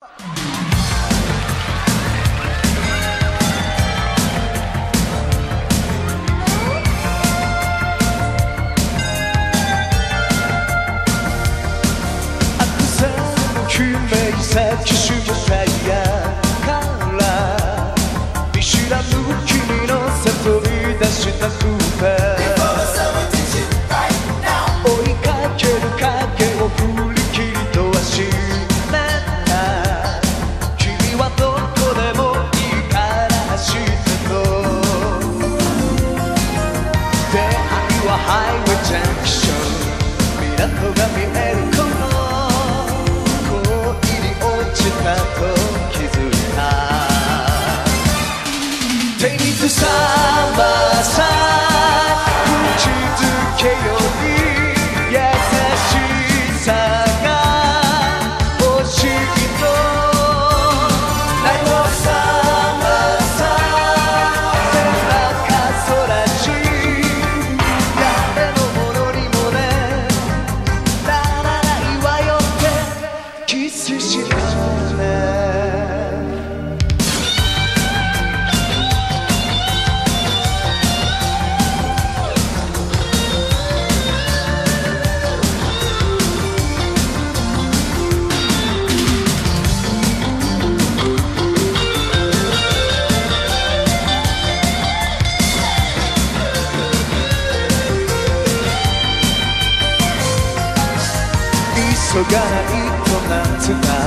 機種のタイヤから見知らぬ君の誘い出したクーペ追いかける影を振り切りとはしない君はどこでもいいから走ってと出会いはハイウェイジャンクション港が見えると気づいた手につさまさ口づけより優しさが欲しいと何もさまさ背中そらし誰のものにもねならないわよってキスして急がないと夏が